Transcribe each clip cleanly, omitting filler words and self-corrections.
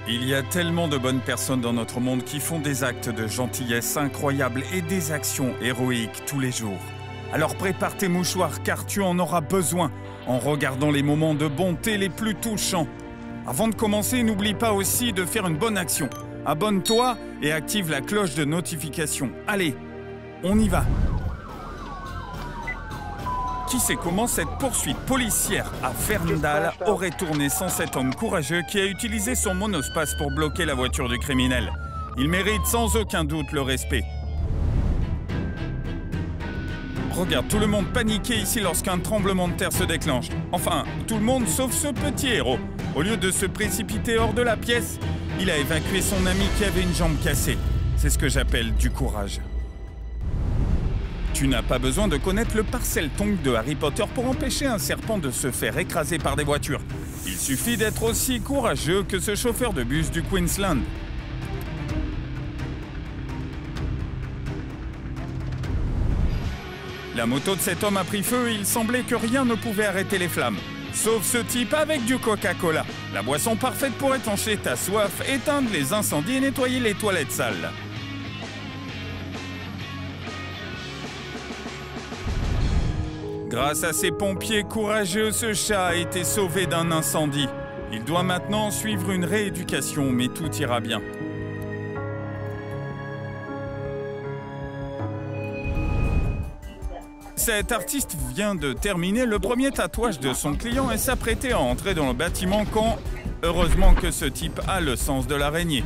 Il y a tellement de bonnes personnes dans notre monde qui font des actes de gentillesse incroyables et des actions héroïques tous les jours. Alors prépare tes mouchoirs car tu en auras besoin en regardant les moments de bonté les plus touchants. Avant de commencer, n'oublie pas aussi de faire une bonne action. Abonne-toi et active la cloche de notification. Allez, on y va. Qui sait comment cette poursuite policière à Ferndale aurait tourné sans cet homme courageux qui a utilisé son monospace pour bloquer la voiture du criminel. Il mérite sans aucun doute le respect. Regarde, tout le monde paniqué ici lorsqu'un tremblement de terre se déclenche. Enfin, tout le monde sauf ce petit héros. Au lieu de se précipiter hors de la pièce, il a évacué son ami qui avait une jambe cassée. C'est ce que j'appelle du courage. Tu n'as pas besoin de connaître le Parseltongue de Harry Potter pour empêcher un serpent de se faire écraser par des voitures. Il suffit d'être aussi courageux que ce chauffeur de bus du Queensland. La moto de cet homme a pris feu et il semblait que rien ne pouvait arrêter les flammes. Sauf ce type avec du Coca-Cola. La boisson parfaite pour étancher ta soif, éteindre les incendies et nettoyer les toilettes sales. Grâce à ces pompiers courageux, ce chat a été sauvé d'un incendie. Il doit maintenant suivre une rééducation, mais tout ira bien. Cet artiste vient de terminer le premier tatouage de son client et s'apprêtait à entrer dans le bâtiment quand... Heureusement que ce type a le sens de l'araignée.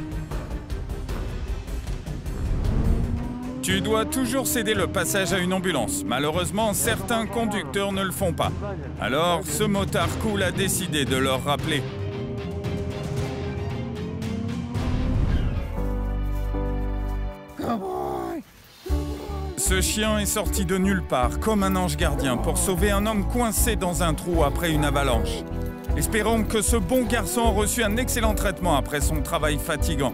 Tu dois toujours céder le passage à une ambulance. Malheureusement, certains conducteurs ne le font pas. Alors, ce motard cool a décidé de leur rappeler. Ce chien est sorti de nulle part, comme un ange gardien, pour sauver un homme coincé dans un trou après une avalanche. Espérons que ce bon garçon a reçu un excellent traitement après son travail fatigant.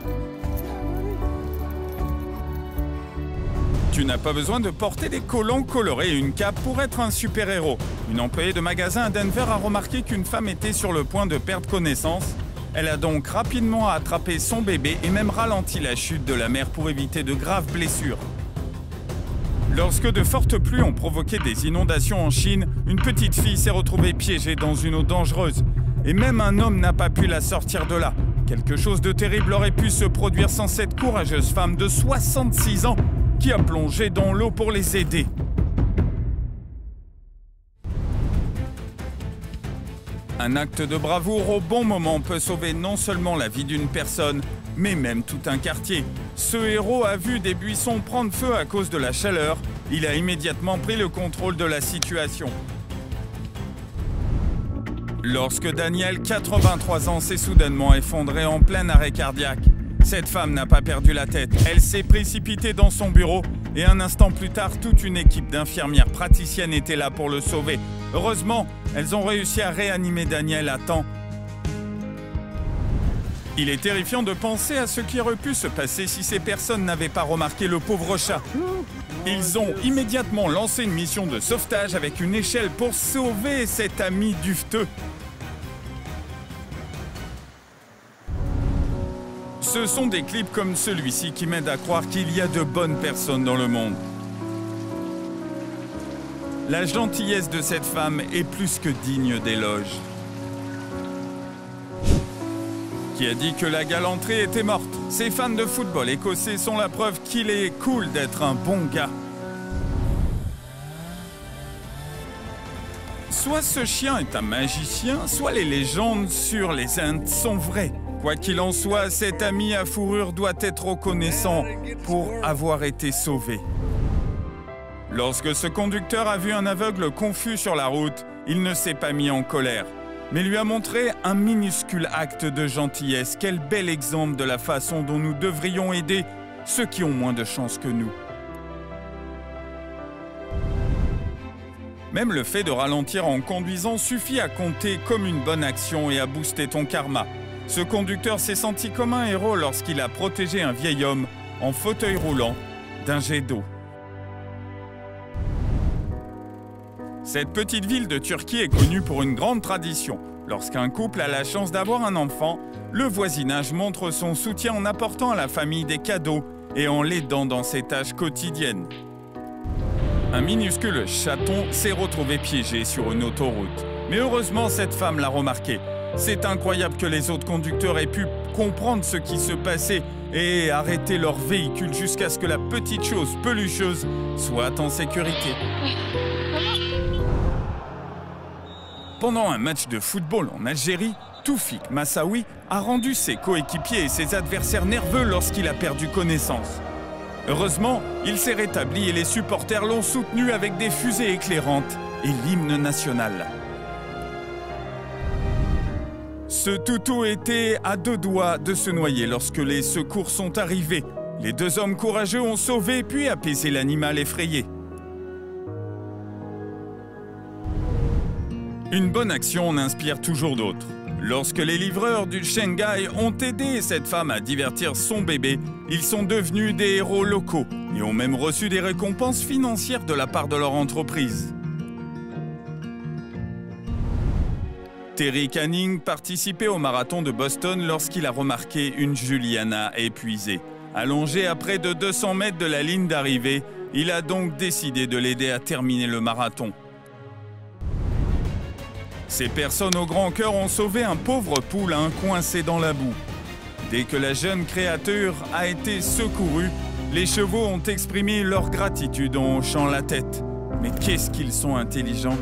Tu n'as pas besoin de porter des collants colorés et une cape pour être un super-héros. Une employée de magasin à Denver a remarqué qu'une femme était sur le point de perdre connaissance. Elle a donc rapidement attrapé son bébé et même ralenti la chute de la mère pour éviter de graves blessures. Lorsque de fortes pluies ont provoqué des inondations en Chine, une petite fille s'est retrouvée piégée dans une eau dangereuse. Et même un homme n'a pas pu la sortir de là. Quelque chose de terrible aurait pu se produire sans cette courageuse femme de 66 ans qui a plongé dans l'eau pour les aider. Un acte de bravoure au bon moment peut sauver non seulement la vie d'une personne, mais même tout un quartier. Ce héros a vu des buissons prendre feu à cause de la chaleur. Il a immédiatement pris le contrôle de la situation. Lorsque Daniel, 83 ans, s'est soudainement effondré en plein arrêt cardiaque, cette femme n'a pas perdu la tête. Elle s'est précipitée dans son bureau et un instant plus tard, toute une équipe d'infirmières praticiennes était là pour le sauver. Heureusement, elles ont réussi à réanimer Daniel à temps. Il est terrifiant de penser à ce qui aurait pu se passer si ces personnes n'avaient pas remarqué le pauvre chat. Ils ont immédiatement lancé une mission de sauvetage avec une échelle pour sauver cet ami duveteux. Ce sont des clips comme celui-ci qui m'aident à croire qu'il y a de bonnes personnes dans le monde. La gentillesse de cette femme est plus que digne d'éloge. Qui a dit que la galanterie était morte? Ces fans de football écossais sont la preuve qu'il est cool d'être un bon gars. Soit ce chien est un magicien, soit les légendes sur les Indes sont vraies. Quoi qu'il en soit, cet ami à fourrure doit être reconnaissant pour avoir été sauvé. Lorsque ce conducteur a vu un aveugle confus sur la route, il ne s'est pas mis en colère, mais lui a montré un minuscule acte de gentillesse. Quel bel exemple de la façon dont nous devrions aider ceux qui ont moins de chance que nous. Même le fait de ralentir en conduisant suffit à compter comme une bonne action et à booster ton karma. Ce conducteur s'est senti comme un héros lorsqu'il a protégé un vieil homme en fauteuil roulant d'un jet d'eau. Cette petite ville de Turquie est connue pour une grande tradition. Lorsqu'un couple a la chance d'avoir un enfant, le voisinage montre son soutien en apportant à la famille des cadeaux et en l'aidant dans ses tâches quotidiennes. Un minuscule chaton s'est retrouvé piégé sur une autoroute. Mais heureusement, cette femme l'a remarqué. C'est incroyable que les autres conducteurs aient pu comprendre ce qui se passait et arrêter leur véhicule jusqu'à ce que la petite chose pelucheuse soit en sécurité. Pendant un match de football en Algérie, Toufik Massaoui a rendu ses coéquipiers et ses adversaires nerveux lorsqu'il a perdu connaissance. Heureusement, il s'est rétabli et les supporters l'ont soutenu avec des fusées éclairantes et l'hymne national. Ce toutou était à 2 doigts de se noyer lorsque les secours sont arrivés. Les 2 hommes courageux ont sauvé puis apaisé l'animal effrayé. Une bonne action en inspire toujours d'autres. Lorsque les livreurs du Shanghai ont aidé cette femme à divertir son bébé, ils sont devenus des héros locaux et ont même reçu des récompenses financières de la part de leur entreprise. Terry Canning participait au marathon de Boston lorsqu'il a remarqué une Juliana épuisée. Allongée à près de 200 mètres de la ligne d'arrivée, il a donc décidé de l'aider à terminer le marathon. Ces personnes au grand cœur ont sauvé un pauvre poulain coincé dans la boue. Dès que la jeune créature a été secourue, les chevaux ont exprimé leur gratitude en hochant la tête. Mais qu'est-ce qu'ils sont intelligents!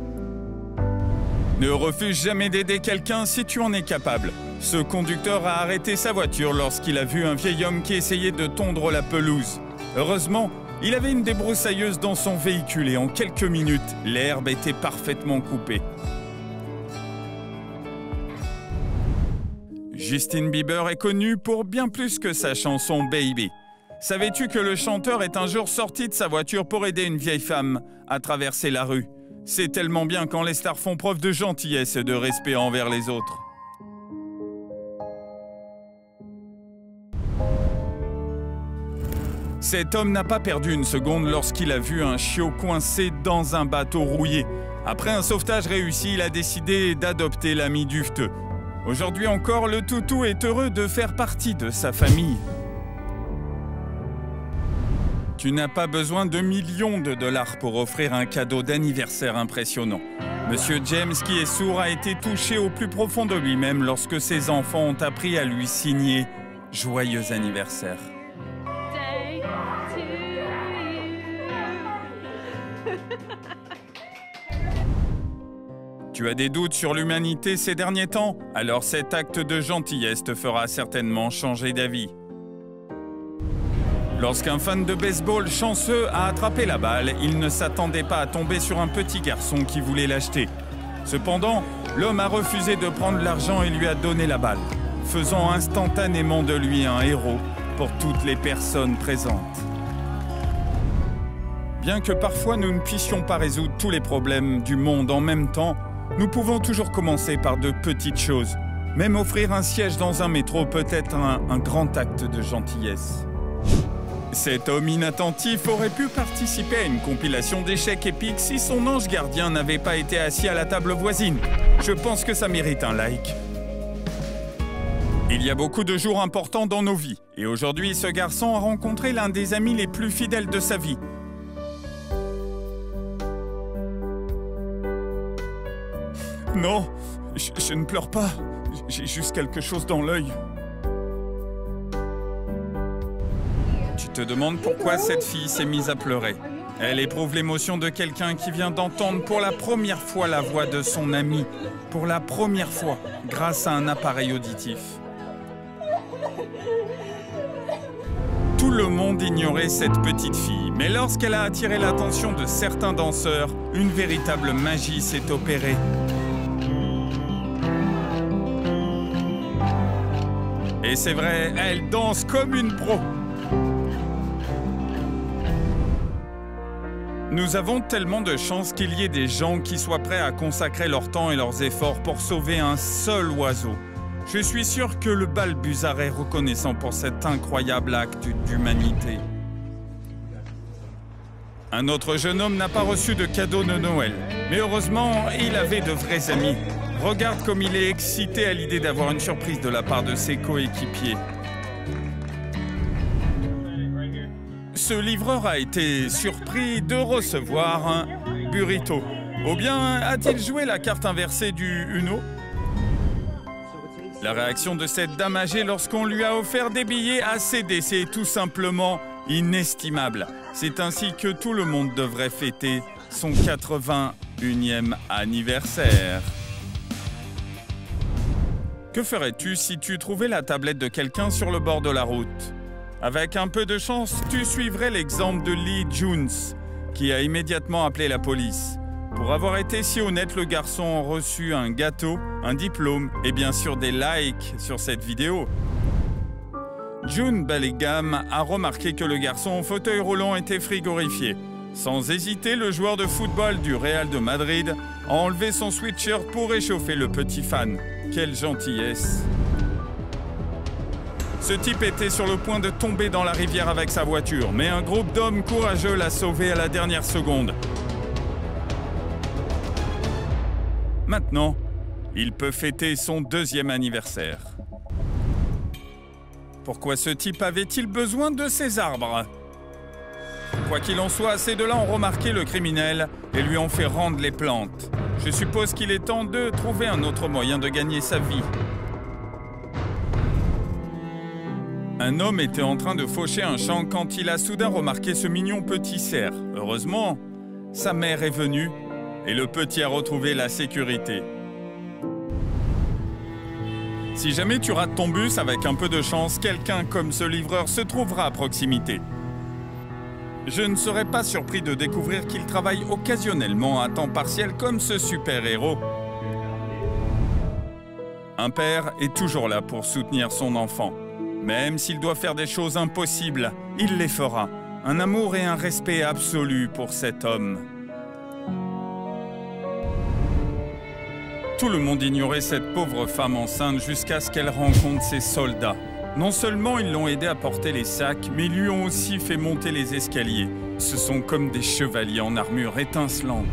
Ne refuse jamais d'aider quelqu'un si tu en es capable. Ce conducteur a arrêté sa voiture lorsqu'il a vu un vieil homme qui essayait de tondre la pelouse. Heureusement, il avait une débroussailleuse dans son véhicule et en quelques minutes, l'herbe était parfaitement coupée. Justin Bieber est connu pour bien plus que sa chanson Baby. Savais-tu que le chanteur est un jour sorti de sa voiture pour aider une vieille femme à traverser la rue? C'est tellement bien quand les stars font preuve de gentillesse et de respect envers les autres. Cet homme n'a pas perdu une seconde lorsqu'il a vu un chiot coincé dans un bateau rouillé. Après un sauvetage réussi, il a décidé d'adopter l'ami duveteux. Aujourd'hui encore, le toutou est heureux de faire partie de sa famille. Tu n'as pas besoin de millions de dollars pour offrir un cadeau d'anniversaire impressionnant. Monsieur James, qui est sourd, a été touché au plus profond de lui-même lorsque ses enfants ont appris à lui signer « Joyeux anniversaire ». Tu as des doutes sur l'humanité ces derniers temps? Alors cet acte de gentillesse te fera certainement changer d'avis. Lorsqu'un fan de baseball chanceux a attrapé la balle, il ne s'attendait pas à tomber sur un petit garçon qui voulait l'acheter. Cependant, l'homme a refusé de prendre l'argent et lui a donné la balle, faisant instantanément de lui un héros pour toutes les personnes présentes. Bien que parfois nous ne puissions pas résoudre tous les problèmes du monde en même temps, nous pouvons toujours commencer par de petites choses. Même offrir un siège dans un métro peut être un grand acte de gentillesse. Cet homme inattentif aurait pu participer à une compilation d'échecs épiques si son ange gardien n'avait pas été assis à la table voisine. Je pense que ça mérite un like. Il y a beaucoup de jours importants dans nos vies. Et aujourd'hui, ce garçon a rencontré l'un des amis les plus fidèles de sa vie. Non, je ne pleure pas. J'ai juste quelque chose dans l'œil. Tu te demandes pourquoi cette fille s'est mise à pleurer. Elle éprouve l'émotion de quelqu'un qui vient d'entendre pour la première fois la voix de son ami. Pour la première fois, grâce à un appareil auditif. Tout le monde ignorait cette petite fille, mais lorsqu'elle a attiré l'attention de certains danseurs, une véritable magie s'est opérée. Et c'est vrai, elle danse comme une pro. Nous avons tellement de chance qu'il y ait des gens qui soient prêts à consacrer leur temps et leurs efforts pour sauver un seul oiseau. Je suis sûr que le Balbuzard est reconnaissant pour cet incroyable acte d'humanité. Un autre jeune homme n'a pas reçu de cadeau de Noël, mais heureusement, il avait de vrais amis. Regarde comme il est excité à l'idée d'avoir une surprise de la part de ses coéquipiers. Ce livreur a été surpris de recevoir un burrito. Ou bien a-t-il joué la carte inversée du Uno? La réaction de cette dame âgée lorsqu'on lui a offert des billets a cédé, c'est tout simplement inestimable. C'est ainsi que tout le monde devrait fêter son 81e anniversaire. Que ferais-tu si tu trouvais la tablette de quelqu'un sur le bord de la route? Avec un peu de chance, tu suivrais l'exemple de Lee Jones, qui a immédiatement appelé la police. Pour avoir été si honnête, le garçon a reçu un gâteau, un diplôme et bien sûr des likes sur cette vidéo. June Bellingham a remarqué que le garçon au fauteuil roulant était frigorifié. Sans hésiter, le joueur de football du Real de Madrid a enlevé son sweatshirt pour réchauffer le petit fan. Quelle gentillesse! Ce type était sur le point de tomber dans la rivière avec sa voiture, mais un groupe d'hommes courageux l'a sauvé à la dernière seconde. Maintenant, il peut fêter son 2e anniversaire. Pourquoi ce type avait-il besoin de ces arbres? Quoi qu'il en soit, ces deux-là ont remarqué le criminel et lui ont fait rendre les plantes. Je suppose qu'il est temps de trouver un autre moyen de gagner sa vie. Un homme était en train de faucher un champ quand il a soudain remarqué ce mignon petit cerf. Heureusement, sa mère est venue et le petit a retrouvé la sécurité. Si jamais tu rates ton bus, avec un peu de chance, quelqu'un comme ce livreur se trouvera à proximité. Je ne serais pas surpris de découvrir qu'il travaille occasionnellement à temps partiel comme ce super-héros. Un père est toujours là pour soutenir son enfant. Même s'il doit faire des choses impossibles, il les fera. Un amour et un respect absolu pour cet homme. Tout le monde ignorait cette pauvre femme enceinte jusqu'à ce qu'elle rencontre ses soldats. Non seulement ils l'ont aidé à porter les sacs, mais ils lui ont aussi fait monter les escaliers. Ce sont comme des chevaliers en armure étincelante.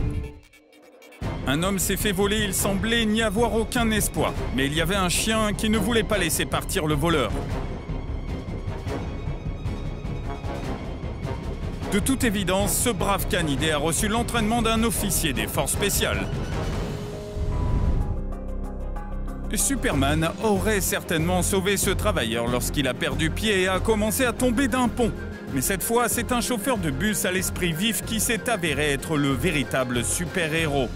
Un homme s'est fait voler, il semblait n'y avoir aucun espoir. Mais il y avait un chien qui ne voulait pas laisser partir le voleur. De toute évidence, ce brave canidé a reçu l'entraînement d'un officier des forces spéciales. Superman aurait certainement sauvé ce travailleur lorsqu'il a perdu pied et a commencé à tomber d'un pont. Mais cette fois, c'est un chauffeur de bus à l'esprit vif qui s'est avéré être le véritable super-héros.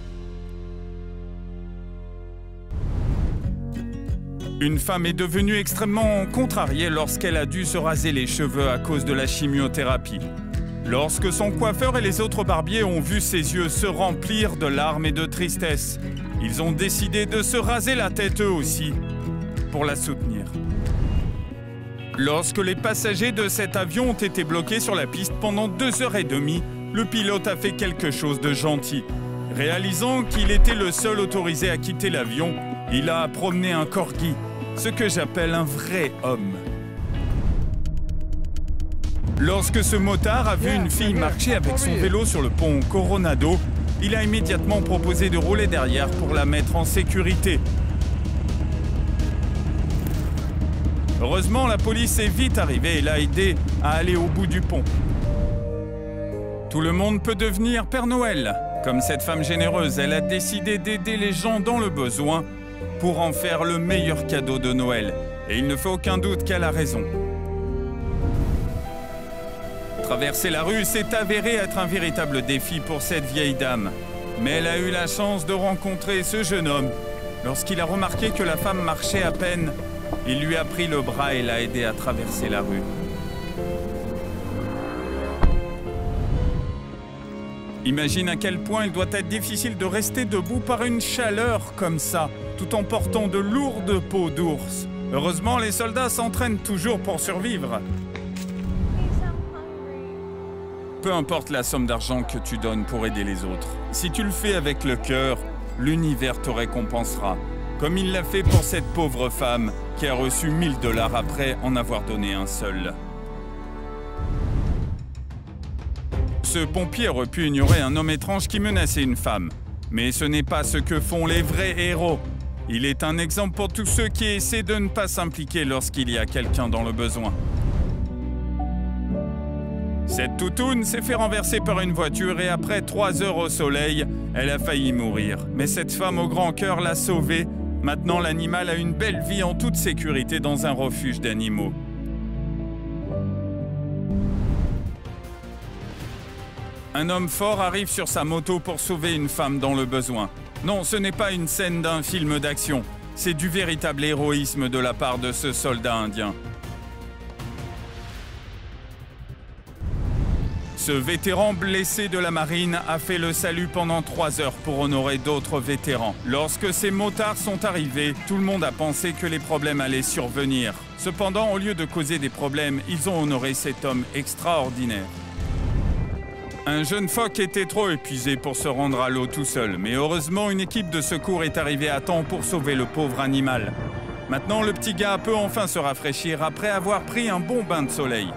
Une femme est devenue extrêmement contrariée lorsqu'elle a dû se raser les cheveux à cause de la chimiothérapie. Lorsque son coiffeur et les autres barbiers ont vu ses yeux se remplir de larmes et de tristesse, ils ont décidé de se raser la tête eux aussi, pour la soutenir. Lorsque les passagers de cet avion ont été bloqués sur la piste pendant 2h30, le pilote a fait quelque chose de gentil. Réalisant qu'il était le seul autorisé à quitter l'avion, il a promené un corgi, ce que j'appelle un vrai homme. Lorsque ce motard a vu une fille marcher avec son vélo sur le pont Coronado, il a immédiatement proposé de rouler derrière pour la mettre en sécurité. Heureusement, la police est vite arrivée et l'a aidé à aller au bout du pont. Tout le monde peut devenir Père Noël. Comme cette femme généreuse, elle a décidé d'aider les gens dans le besoin pour en faire le meilleur cadeau de Noël. Et il ne fait aucun doute qu'elle a raison. Traverser la rue s'est avéré être un véritable défi pour cette vieille dame. Mais elle a eu la chance de rencontrer ce jeune homme. Lorsqu'il a remarqué que la femme marchait à peine, il lui a pris le bras et l'a aidé à traverser la rue. Imagine à quel point il doit être difficile de rester debout par une chaleur comme ça, tout en portant de lourdes peaux d'ours. Heureusement, les soldats s'entraînent toujours pour survivre. Peu importe la somme d'argent que tu donnes pour aider les autres, si tu le fais avec le cœur, l'univers te récompensera. Comme il l'a fait pour cette pauvre femme qui a reçu 1 000 $ après en avoir donné un seul. Ce pompier aurait pu ignorer un homme étrange qui menaçait une femme. Mais ce n'est pas ce que font les vrais héros. Il est un exemple pour tous ceux qui essaient de ne pas s'impliquer lorsqu'il y a quelqu'un dans le besoin. Cette toutoune s'est fait renverser par une voiture et après 3 heures au soleil, elle a failli mourir. Mais cette femme au grand cœur l'a sauvée. Maintenant, l'animal a une belle vie en toute sécurité dans un refuge d'animaux. Un homme fort arrive sur sa moto pour sauver une femme dans le besoin. Non, ce n'est pas une scène d'un film d'action. C'est du véritable héroïsme de la part de ce soldat indien. Ce vétéran blessé de la marine a fait le salut pendant 3 heures pour honorer d'autres vétérans. Lorsque ces motards sont arrivés, tout le monde a pensé que les problèmes allaient survenir. Cependant, au lieu de causer des problèmes, ils ont honoré cet homme extraordinaire. Un jeune phoque était trop épuisé pour se rendre à l'eau tout seul, mais heureusement, une équipe de secours est arrivée à temps pour sauver le pauvre animal. Maintenant, le petit gars peut enfin se rafraîchir après avoir pris un bon bain de soleil.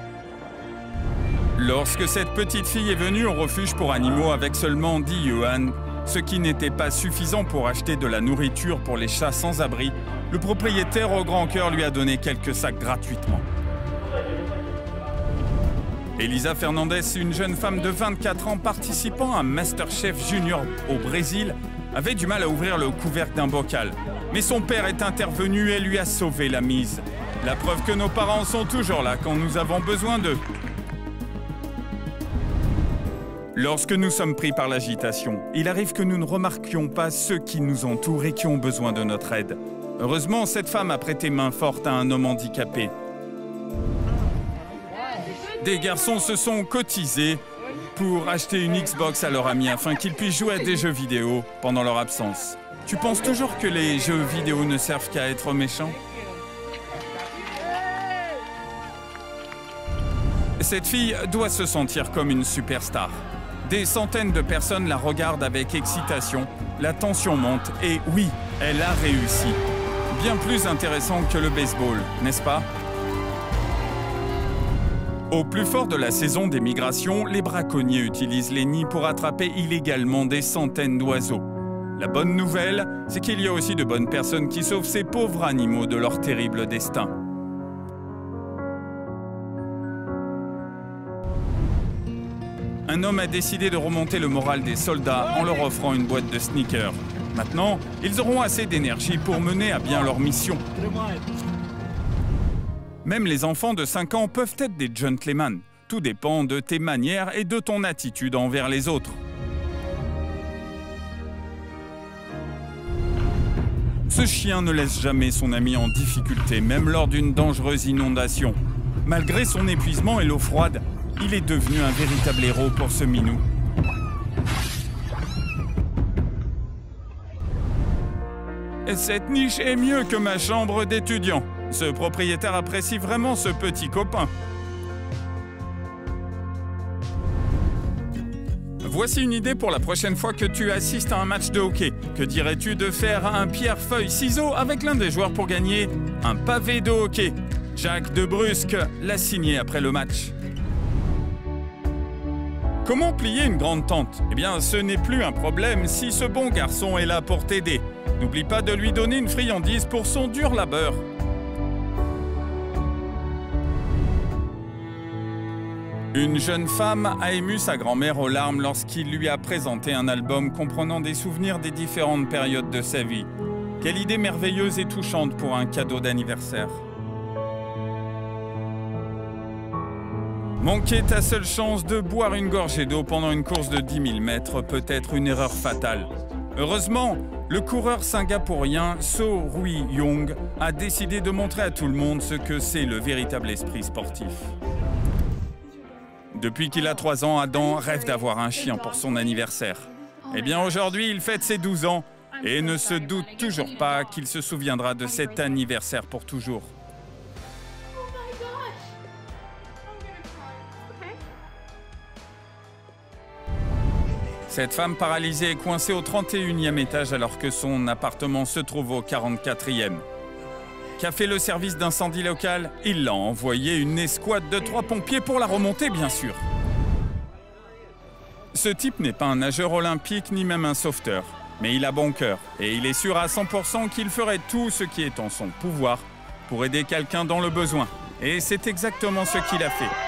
Lorsque cette petite fille est venue au refuge pour animaux avec seulement 10 yuan, ce qui n'était pas suffisant pour acheter de la nourriture pour les chats sans abri, le propriétaire au grand cœur lui a donné quelques sacs gratuitement. Elisa Fernandez, une jeune femme de 24 ans participant à MasterChef Junior au Brésil, avait du mal à ouvrir le couvercle d'un bocal. Mais son père est intervenu et lui a sauvé la mise. La preuve que nos parents sont toujours là quand nous avons besoin d'eux. Lorsque nous sommes pris par l'agitation, il arrive que nous ne remarquions pas ceux qui nous entourent et qui ont besoin de notre aide. Heureusement, cette femme a prêté main forte à un homme handicapé. Des garçons se sont cotisés pour acheter une Xbox à leur ami afin qu'ils puissent jouer à des jeux vidéo pendant leur absence. Tu penses toujours que les jeux vidéo ne servent qu'à être méchants? Cette fille doit se sentir comme une superstar. Des centaines de personnes la regardent avec excitation, la tension monte et oui, elle a réussi. Bien plus intéressant que le baseball, n'est-ce pas? Au plus fort de la saison des migrations, les braconniers utilisent les nids pour attraper illégalement des centaines d'oiseaux. La bonne nouvelle, c'est qu'il y a aussi de bonnes personnes qui sauvent ces pauvres animaux de leur terrible destin. Un homme a décidé de remonter le moral des soldats en leur offrant une boîte de sneakers. Maintenant, ils auront assez d'énergie pour mener à bien leur mission. Même les enfants de 5 ans peuvent être des gentlemen. Tout dépend de tes manières et de ton attitude envers les autres. Ce chien ne laisse jamais son ami en difficulté, même lors d'une dangereuse inondation. Malgré son épuisement et l'eau froide, il est devenu un véritable héros pour ce minou. Cette niche est mieux que ma chambre d'étudiant. Ce propriétaire apprécie vraiment ce petit copain. Voici une idée pour la prochaine fois que tu assistes à un match de hockey. Que dirais-tu de faire un pierre-feuille-ciseaux avec l'un des joueurs pour gagner un pavé de hockey? Jacques de Brusque l'a signé après le match. Comment plier une grande tente? Eh bien, ce n'est plus un problème si ce bon garçon est là pour t'aider. N'oublie pas de lui donner une friandise pour son dur labeur. Une jeune femme a ému sa grand-mère aux larmes lorsqu'il lui a présenté un album comprenant des souvenirs des différentes périodes de sa vie. Quelle idée merveilleuse et touchante pour un cadeau d'anniversaire. Manquer ta seule chance de boire une gorgée d'eau pendant une course de 10 000 mètres peut être une erreur fatale. Heureusement, le coureur singapourien So Rui Young a décidé de montrer à tout le monde ce que c'est le véritable esprit sportif. Depuis qu'il a 3 ans, Adam rêve d'avoir un chien pour son anniversaire. Eh bien aujourd'hui, il fête ses 12 ans et ne se doute toujours pas qu'il se souviendra de cet anniversaire pour toujours. Cette femme paralysée est coincée au 31e étage alors que son appartement se trouve au 44e. Qu'a fait le service d'incendie local? Il l'a envoyé une escouade de 3 pompiers pour la remonter, bien sûr. Ce type n'est pas un nageur olympique ni même un sauveteur, mais il a bon cœur et il est sûr à 100% qu'il ferait tout ce qui est en son pouvoir pour aider quelqu'un dans le besoin. Et c'est exactement ce qu'il a fait.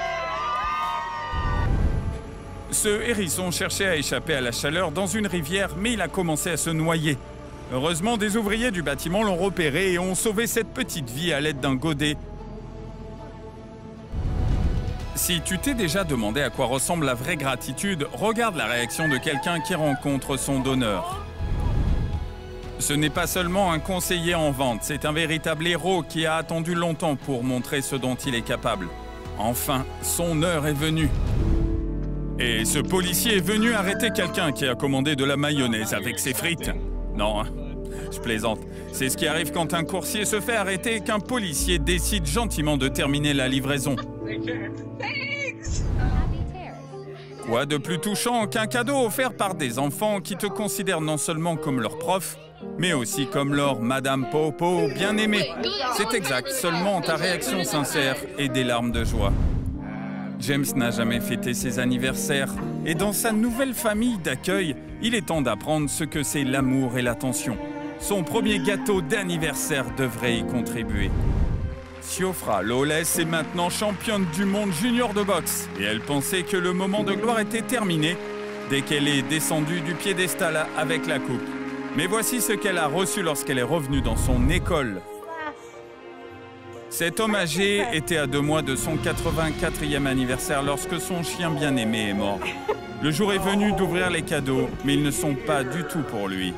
Ce hérisson cherchait à échapper à la chaleur dans une rivière, mais il a commencé à se noyer. Heureusement, des ouvriers du bâtiment l'ont repéré et ont sauvé cette petite vie à l'aide d'un godet. Si tu t'es déjà demandé à quoi ressemble la vraie gratitude, regarde la réaction de quelqu'un qui rencontre son donneur. Ce n'est pas seulement un conseiller en vente, c'est un véritable héros qui a attendu longtemps pour montrer ce dont il est capable. Enfin, son heure est venue. Et ce policier est venu arrêter quelqu'un qui a commandé de la mayonnaise avec ses frites. Non, je plaisante. C'est ce qui arrive quand un coursier se fait arrêter et qu'un policier décide gentiment de terminer la livraison. Quoi de plus touchant qu'un cadeau offert par des enfants qui te considèrent non seulement comme leur prof, mais aussi comme leur Madame Popo bien-aimée. C'est exact, seulement ta réaction sincère et des larmes de joie. James n'a jamais fêté ses anniversaires et dans sa nouvelle famille d'accueil, il est temps d'apprendre ce que c'est l'amour et l'attention. Son premier gâteau d'anniversaire devrait y contribuer. Siofra Lawless est maintenant championne du monde junior de boxe et elle pensait que le moment de gloire était terminé dès qu'elle est descendue du piédestal avec la coupe. Mais voici ce qu'elle a reçu lorsqu'elle est revenue dans son école. Cet homme âgé était à 2 mois de son 84e anniversaire lorsque son chien bien-aimé est mort. Le jour est venu d'ouvrir les cadeaux, mais ils ne sont pas du tout pour lui.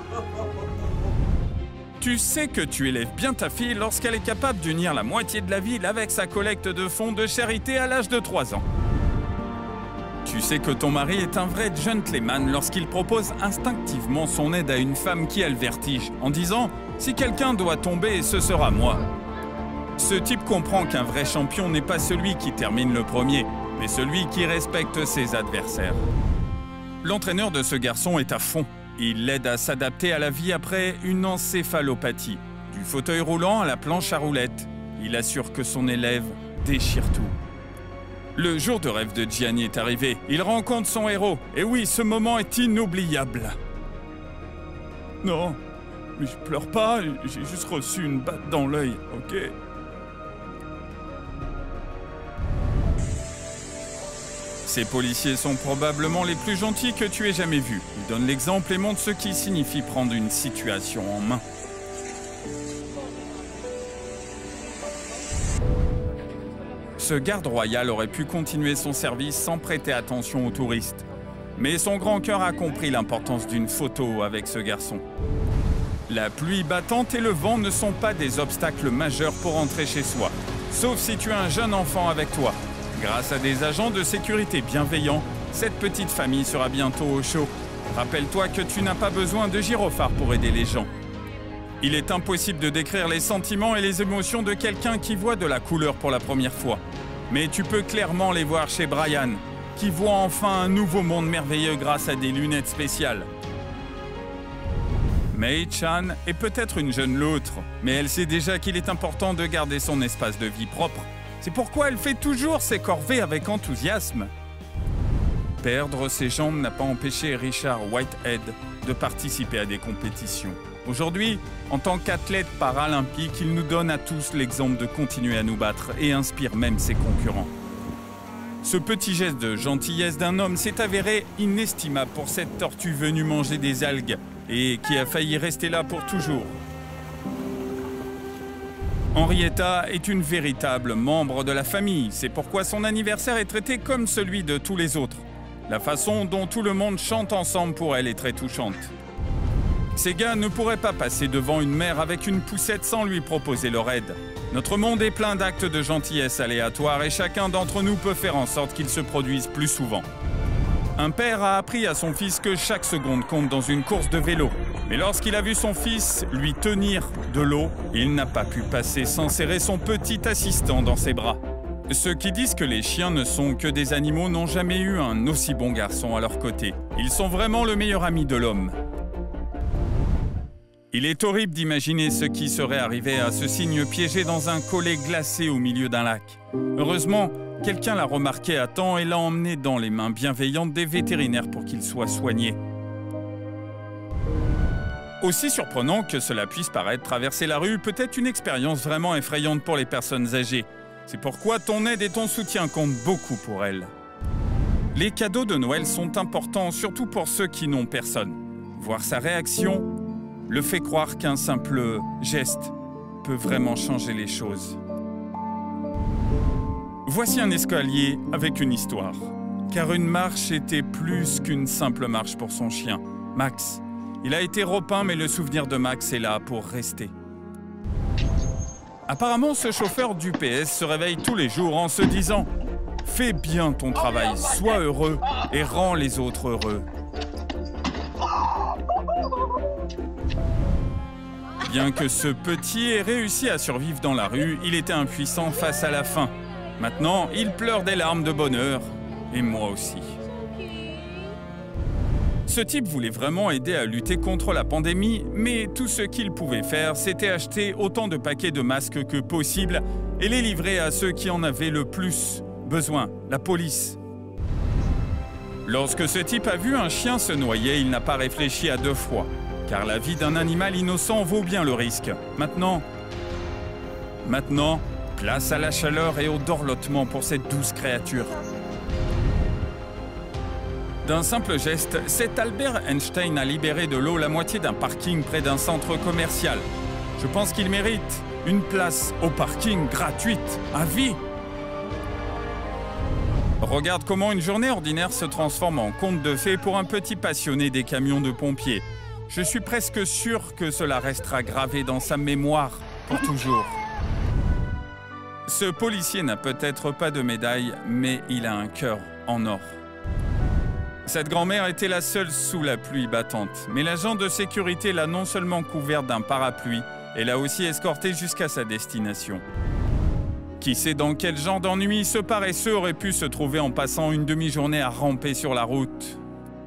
Tu sais que tu élèves bien ta fille lorsqu'elle est capable d'unir la moitié de la ville avec sa collecte de fonds de charité à l'âge de 3 ans. Tu sais que ton mari est un vrai gentleman lorsqu'il propose instinctivement son aide à une femme qui a le vertige, en disant « Si quelqu'un doit tomber, ce sera moi ». Ce type comprend qu'un vrai champion n'est pas celui qui termine le premier, mais celui qui respecte ses adversaires. L'entraîneur de ce garçon est à fond. Il l'aide à s'adapter à la vie après une encéphalopathie. Du fauteuil roulant à la planche à roulettes, il assure que son élève déchire tout. Le jour de rêve de Gianni est arrivé. Il rencontre son héros. Et oui, ce moment est inoubliable. Non, mais je pleure pas. J'ai juste reçu une batte dans l'œil, ok? Ces policiers sont probablement les plus gentils que tu aies jamais vus. Ils donnent l'exemple et montrent ce qui signifie prendre une situation en main. Ce garde royal aurait pu continuer son service sans prêter attention aux touristes. Mais son grand cœur a compris l'importance d'une photo avec ce garçon. La pluie battante et le vent ne sont pas des obstacles majeurs pour entrer chez soi, sauf si tu as un jeune enfant avec toi. Grâce à des agents de sécurité bienveillants, cette petite famille sera bientôt au chaud. Rappelle-toi que tu n'as pas besoin de gyrophare pour aider les gens. Il est impossible de décrire les sentiments et les émotions de quelqu'un qui voit de la couleur pour la première fois. Mais tu peux clairement les voir chez Brian, qui voit enfin un nouveau monde merveilleux grâce à des lunettes spéciales. Mei-chan est peut-être une jeune loutre, mais elle sait déjà qu'il est important de garder son espace de vie propre. C'est pourquoi elle fait toujours ses corvées avec enthousiasme. Perdre ses jambes n'a pas empêché Richard Whitehead de participer à des compétitions. Aujourd'hui, en tant qu'athlète paralympique, il nous donne à tous l'exemple de continuer à nous battre et inspire même ses concurrents. Ce petit geste de gentillesse d'un homme s'est avéré inestimable pour cette tortue venue manger des algues et qui a failli rester là pour toujours. Henrietta est une véritable membre de la famille. C'est pourquoi son anniversaire est traité comme celui de tous les autres. La façon dont tout le monde chante ensemble pour elle est très touchante. Ces gars ne pourraient pas passer devant une mère avec une poussette sans lui proposer leur aide. Notre monde est plein d'actes de gentillesse aléatoires et chacun d'entre nous peut faire en sorte qu'ils se produisent plus souvent. Un père a appris à son fils que chaque seconde compte dans une course de vélo. Mais lorsqu'il a vu son fils lui tenir de l'eau, il n'a pas pu passer sans serrer son petit assistant dans ses bras. Ceux qui disent que les chiens ne sont que des animaux n'ont jamais eu un aussi bon garçon à leur côté. Ils sont vraiment le meilleur ami de l'homme. Il est horrible d'imaginer ce qui serait arrivé à ce cygne piégé dans un collet glacé au milieu d'un lac. Heureusement, quelqu'un l'a remarqué à temps et l'a emmené dans les mains bienveillantes des vétérinaires pour qu'il soit soigné. Aussi surprenant que cela puisse paraître, traverser la rue peut être une expérience vraiment effrayante pour les personnes âgées. C'est pourquoi ton aide et ton soutien comptent beaucoup pour elles. Les cadeaux de Noël sont importants, surtout pour ceux qui n'ont personne. Voir sa réaction le fait croire qu'un simple geste peut vraiment changer les choses. Voici un escalier avec une histoire. Car une marche était plus qu'une simple marche pour son chien, Max. Il a été repeint, mais le souvenir de Max est là pour rester. Apparemment, ce chauffeur d'UPS se réveille tous les jours en se disant « Fais bien ton travail, sois heureux et rends les autres heureux. » Bien que ce petit ait réussi à survivre dans la rue, il était impuissant face à la faim. Maintenant, il pleure des larmes de bonheur, et moi aussi. Ce type voulait vraiment aider à lutter contre la pandémie, mais tout ce qu'il pouvait faire, c'était acheter autant de paquets de masques que possible et les livrer à ceux qui en avaient le plus besoin, la police. Lorsque ce type a vu un chien se noyer, il n'a pas réfléchi à deux fois, car la vie d'un animal innocent vaut bien le risque. Maintenant, place à la chaleur et au dorlotement pour cette douce créature. D'un simple geste, cet Albert Einstein a libéré de l'eau la moitié d'un parking près d'un centre commercial. Je pense qu'il mérite une place au parking gratuite, à vie. Regarde comment une journée ordinaire se transforme en conte de fées pour un petit passionné des camions de pompiers. Je suis presque sûr que cela restera gravé dans sa mémoire pour toujours. Ce policier n'a peut-être pas de médaille, mais il a un cœur en or. Cette grand-mère était la seule sous la pluie battante, mais l'agent de sécurité l'a non seulement couverte d'un parapluie, elle l'a aussi escortée jusqu'à sa destination. Qui sait dans quel genre d'ennui ce paresseux aurait pu se trouver en passant une demi-journée à ramper sur la route.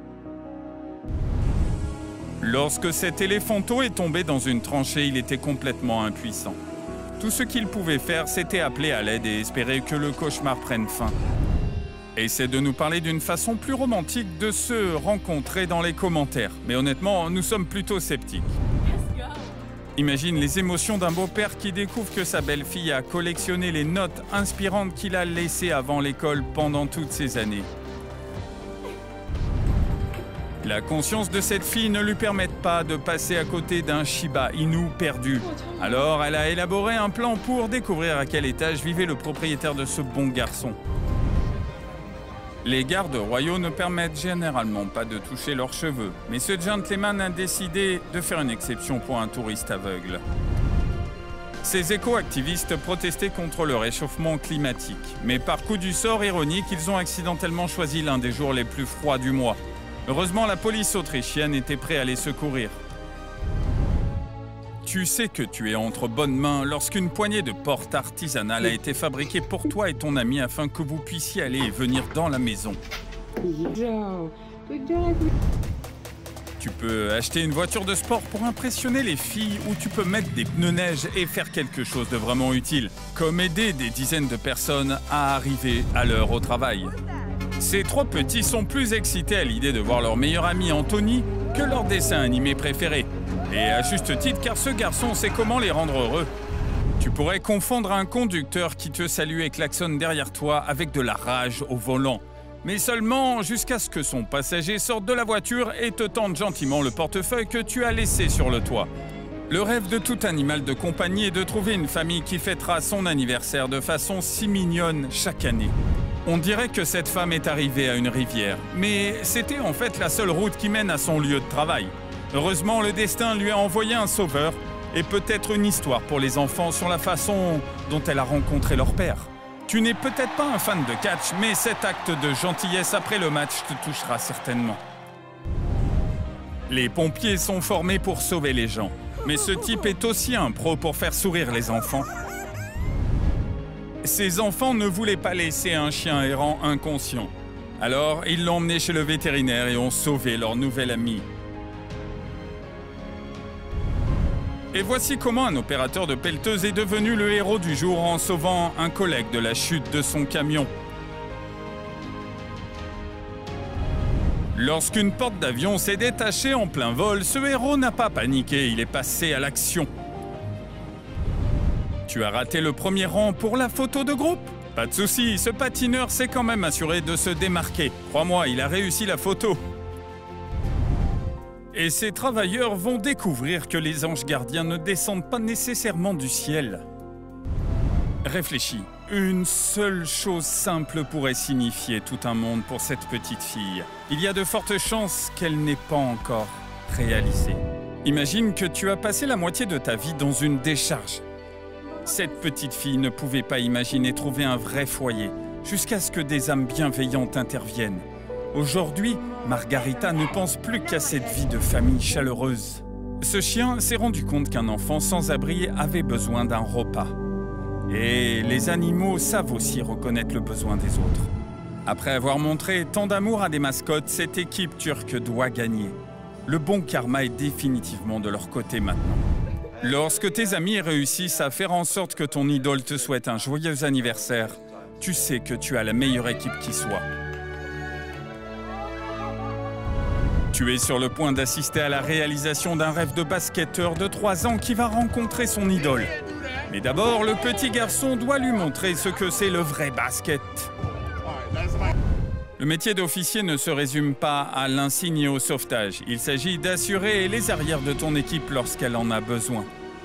Lorsque cet éléphanteau est tombé dans une tranchée, il était complètement impuissant. Tout ce qu'il pouvait faire, c'était appeler à l'aide et espérer que le cauchemar prenne fin. Essaie de nous parler d'une façon plus romantique de se rencontrer dans les commentaires. Mais honnêtement, nous sommes plutôt sceptiques. Imagine les émotions d'un beau-père qui découvre que sa belle-fille a collectionné les notes inspirantes qu'il a laissées avant l'école pendant toutes ces années. La conscience de cette fille ne lui permet pas de passer à côté d'un Shiba Inu perdu. Alors, elle a élaboré un plan pour découvrir à quel étage vivait le propriétaire de ce bon garçon. Les gardes royaux ne permettent généralement pas de toucher leurs cheveux, mais ce gentleman a décidé de faire une exception pour un touriste aveugle. Ces éco-activistes protestaient contre le réchauffement climatique, mais par coup du sort ironique, ils ont accidentellement choisi l'un des jours les plus froids du mois. Heureusement, la police autrichienne était prête à les secourir. Tu sais que tu es entre bonnes mains lorsqu'une poignée de portes artisanales a été fabriquée pour toi et ton ami afin que vous puissiez aller et venir dans la maison. Tu peux acheter une voiture de sport pour impressionner les filles ou tu peux mettre des pneus neige et faire quelque chose de vraiment utile, comme aider des dizaines de personnes à arriver à l'heure au travail. Ces trois petits sont plus excités à l'idée de voir leur meilleur ami Anthony que leur dessin animé préféré. Et à juste titre, car ce garçon sait comment les rendre heureux. Tu pourrais confondre un conducteur qui te salue et klaxonne derrière toi avec de la rage au volant. Mais seulement jusqu'à ce que son passager sorte de la voiture et te tende gentiment le portefeuille que tu as laissé sur le toit. Le rêve de tout animal de compagnie est de trouver une famille qui fêtera son anniversaire de façon si mignonne chaque année. On dirait que cette femme est arrivée à une rivière, mais c'était en fait la seule route qui mène à son lieu de travail. Heureusement, le destin lui a envoyé un sauveur et peut-être une histoire pour les enfants sur la façon dont elle a rencontré leur père. Tu n'es peut-être pas un fan de catch, mais cet acte de gentillesse après le match te touchera certainement. Les pompiers sont formés pour sauver les gens, mais ce type est aussi un pro pour faire sourire les enfants. Ces enfants ne voulaient pas laisser un chien errant inconscient. Alors, ils l'ont emmené chez le vétérinaire et ont sauvé leur nouvel ami. Et voici comment un opérateur de pelleteuse est devenu le héros du jour en sauvant un collègue de la chute de son camion. Lorsqu'une porte d'avion s'est détachée en plein vol, ce héros n'a pas paniqué, il est passé à l'action. Tu as raté le premier rang pour la photo de groupe? Pas de souci, ce patineur s'est quand même assuré de se démarquer. Crois-moi, il a réussi la photo. Et ces travailleurs vont découvrir que les anges gardiens ne descendent pas nécessairement du ciel. Réfléchis, une seule chose simple pourrait signifier tout un monde pour cette petite fille. Il y a de fortes chances qu'elle n'ait pas encore réalisé. Imagine que tu as passé la moitié de ta vie dans une décharge. Cette petite fille ne pouvait pas imaginer trouver un vrai foyer, jusqu'à ce que des âmes bienveillantes interviennent. Aujourd'hui, Margarita ne pense plus qu'à cette vie de famille chaleureuse. Ce chien s'est rendu compte qu'un enfant sans abri avait besoin d'un repas. Et les animaux savent aussi reconnaître le besoin des autres. Après avoir montré tant d'amour à des mascottes, cette équipe turque doit gagner. Le bon karma est définitivement de leur côté maintenant. Lorsque tes amis réussissent à faire en sorte que ton idole te souhaite un joyeux anniversaire, tu sais que tu as la meilleure équipe qui soit. Tu es sur le point d'assister à la réalisation d'un rêve de basketteur de 3 ans qui va rencontrer son idole. Mais d'abord, le petit garçon doit lui montrer ce que c'est le vrai basket. Le métier d'officier ne se résume pas à l'insigne et au sauvetage. Il s'agit d'assurer les arrières de ton équipe lorsqu'elle en a besoin.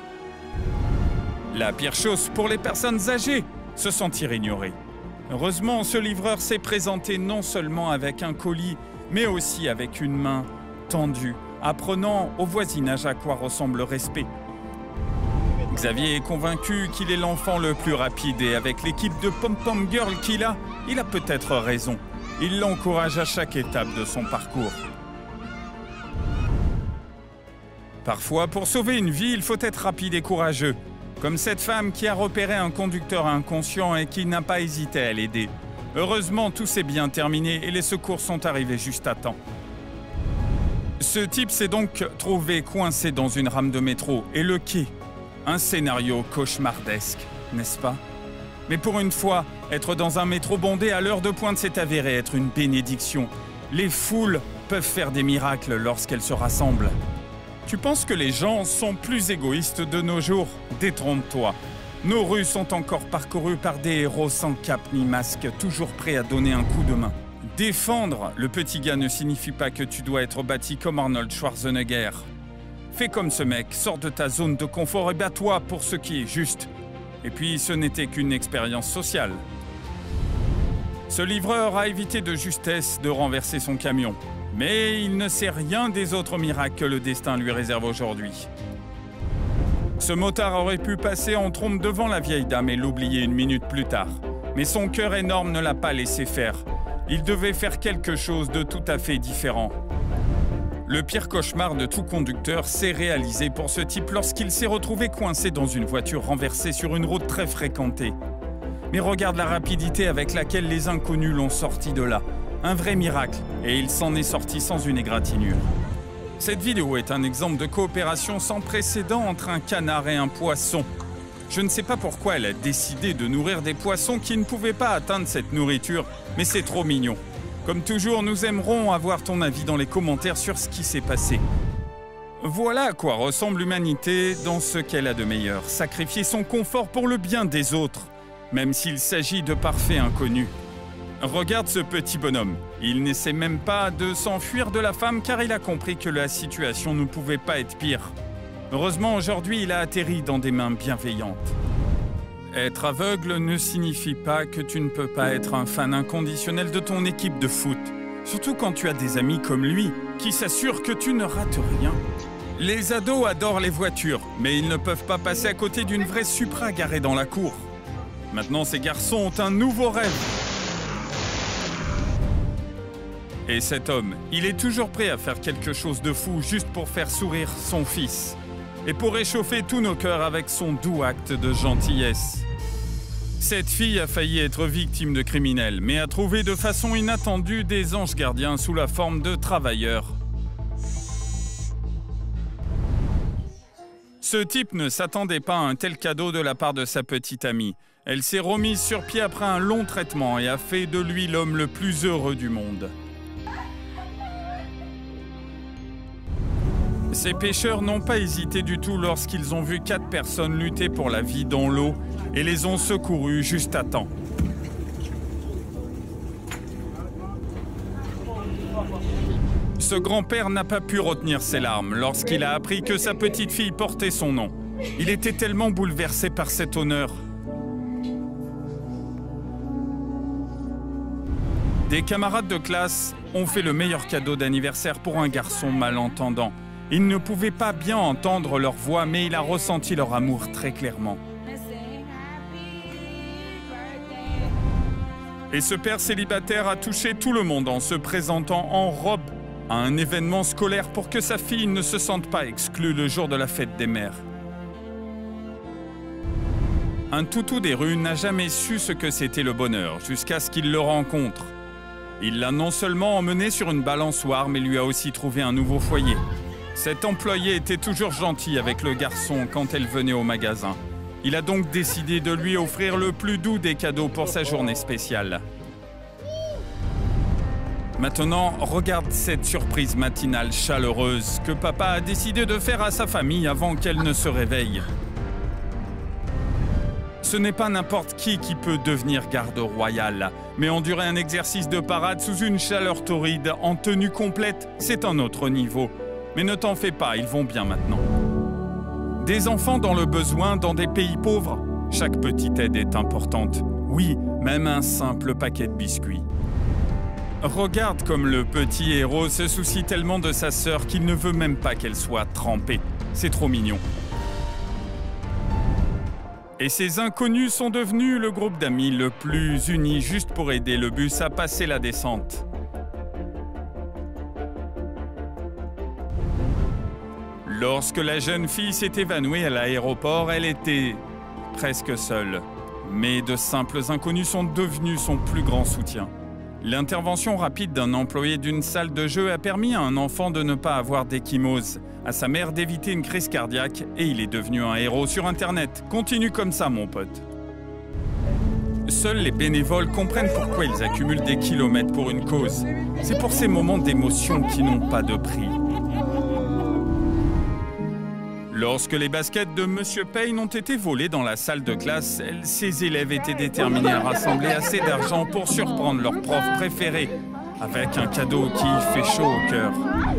La pire chose pour les personnes âgées, se sentir ignorées. Heureusement, ce livreur s'est présenté non seulement avec un colis, mais aussi avec une main tendue, apprenant au voisinage à quoi ressemble le respect. Xavier est convaincu qu'il est l'enfant le plus rapide et avec l'équipe de Pom-Pom Girl qu'il a, il a peut-être raison. Il l'encourage à chaque étape de son parcours. Parfois, pour sauver une vie, il faut être rapide et courageux. Comme cette femme qui a repéré un conducteur inconscient et qui n'a pas hésité à l'aider. Heureusement, tout s'est bien terminé et les secours sont arrivés juste à temps. Ce type s'est donc trouvé coincé dans une rame de métro et le quai. Un scénario cauchemardesque, n'est-ce pas? Mais pour une fois, être dans un métro bondé à l'heure de pointe s'est avéré être une bénédiction. Les foules peuvent faire des miracles lorsqu'elles se rassemblent. Tu penses que les gens sont plus égoïstes de nos jours? Détrompe-toi. Nos rues sont encore parcourues par des héros sans cape ni masque, toujours prêts à donner un coup de main. Défendre le petit gars ne signifie pas que tu dois être bâti comme Arnold Schwarzenegger. Fais comme ce mec, sors de ta zone de confort et bats-toi pour ce qui est juste. Et puis, ce n'était qu'une expérience sociale. Ce livreur a évité de justesse de renverser son camion. Mais il ne sait rien des autres miracles que le destin lui réserve aujourd'hui. Ce motard aurait pu passer en trompe devant la vieille dame et l'oublier une minute plus tard. Mais son cœur énorme ne l'a pas laissé faire. Il devait faire quelque chose de tout à fait différent. Le pire cauchemar de tout conducteur s'est réalisé pour ce type lorsqu'il s'est retrouvé coincé dans une voiture renversée sur une route très fréquentée. Mais regarde la rapidité avec laquelle les inconnus l'ont sorti de là. Un vrai miracle, et il s'en est sorti sans une égratignure. Cette vidéo est un exemple de coopération sans précédent entre un canard et un poisson. Je ne sais pas pourquoi elle a décidé de nourrir des poissons qui ne pouvaient pas atteindre cette nourriture, mais c'est trop mignon. Comme toujours, nous aimerons avoir ton avis dans les commentaires sur ce qui s'est passé. Voilà à quoi ressemble l'humanité dans ce qu'elle a de meilleur. Sacrifier son confort pour le bien des autres, même s'il s'agit de parfaits inconnus. Regarde ce petit bonhomme. Il n'essaie même pas de s'enfuir de la femme car il a compris que la situation ne pouvait pas être pire. Heureusement, aujourd'hui, il a atterri dans des mains bienveillantes. Être aveugle ne signifie pas que tu ne peux pas être un fan inconditionnel de ton équipe de foot. Surtout quand tu as des amis comme lui, qui s'assurent que tu ne rates rien. Les ados adorent les voitures, mais ils ne peuvent pas passer à côté d'une vraie Supra garée dans la cour. Maintenant, ces garçons ont un nouveau rêve. Et cet homme, il est toujours prêt à faire quelque chose de fou juste pour faire sourire son fils. Et pour réchauffer tous nos cœurs avec son doux acte de gentillesse. Cette fille a failli être victime de criminels, mais a trouvé de façon inattendue des anges gardiens sous la forme de travailleurs. Ce type ne s'attendait pas à un tel cadeau de la part de sa petite amie. Elle s'est remise sur pied après un long traitement et a fait de lui l'homme le plus heureux du monde. Ces pêcheurs n'ont pas hésité du tout lorsqu'ils ont vu 4 personnes lutter pour la vie dans l'eau et les ont secourus juste à temps. Ce grand-père n'a pas pu retenir ses larmes lorsqu'il a appris que sa petite-fille portait son nom. Il était tellement bouleversé par cet honneur. Des camarades de classe ont fait le meilleur cadeau d'anniversaire pour un garçon malentendant. Il ne pouvait pas bien entendre leur voix, mais il a ressenti leur amour très clairement. Et ce père célibataire a touché tout le monde en se présentant en robe à un événement scolaire pour que sa fille ne se sente pas exclue le jour de la fête des mères. Un toutou des rues n'a jamais su ce que c'était le bonheur jusqu'à ce qu'il le rencontre. Il l'a non seulement emmené sur une balançoire, mais lui a aussi trouvé un nouveau foyer. Cet employé était toujours gentil avec le garçon quand elle venait au magasin. Il a donc décidé de lui offrir le plus doux des cadeaux pour sa journée spéciale. Maintenant, regarde cette surprise matinale chaleureuse que papa a décidé de faire à sa famille avant qu'elle ne se réveille. Ce n'est pas n'importe qui peut devenir garde royale, mais endurer un exercice de parade sous une chaleur torride en tenue complète, c'est un autre niveau. Mais ne t'en fais pas, ils vont bien maintenant. Des enfants dans le besoin, dans des pays pauvres, chaque petite aide est importante. Oui, même un simple paquet de biscuits. Regarde comme le petit héros se soucie tellement de sa sœur qu'il ne veut même pas qu'elle soit trempée. C'est trop mignon. Et ces inconnus sont devenus le groupe d'amis le plus uni juste pour aider le bus à passer la descente. Lorsque la jeune fille s'est évanouie à l'aéroport, elle était presque seule. Mais de simples inconnus sont devenus son plus grand soutien. L'intervention rapide d'un employé d'une salle de jeu a permis à un enfant de ne pas avoir d'échymose, à sa mère d'éviter une crise cardiaque et il est devenu un héros sur Internet. Continue comme ça, mon pote. Seuls les bénévoles comprennent pourquoi ils accumulent des kilomètres pour une cause. C'est pour ces moments d'émotion qui n'ont pas de prix. Lorsque les baskets de Monsieur Payne ont été volées dans la salle de classe, ses élèves étaient déterminés à rassembler assez d'argent pour surprendre leur prof préféré, avec un cadeau qui fait chaud au cœur.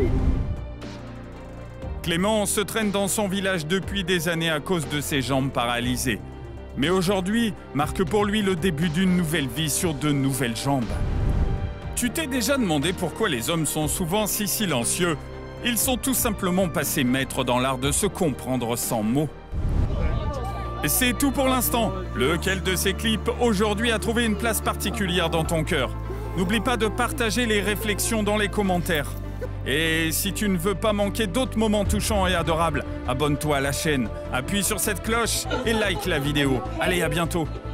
Clément se traîne dans son village depuis des années à cause de ses jambes paralysées. Mais aujourd'hui marque pour lui le début d'une nouvelle vie sur de nouvelles jambes. Tu t'es déjà demandé pourquoi les hommes sont souvent si silencieux ? Ils sont tout simplement passés maîtres dans l'art de se comprendre sans mots. C'est tout pour l'instant. Lequel de ces clips aujourd'hui a trouvé une place particulière dans ton cœur? N'oublie pas de partager les réflexions dans les commentaires. Et si tu ne veux pas manquer d'autres moments touchants et adorables, abonne-toi à la chaîne, appuie sur cette cloche et like la vidéo. Allez, à bientôt.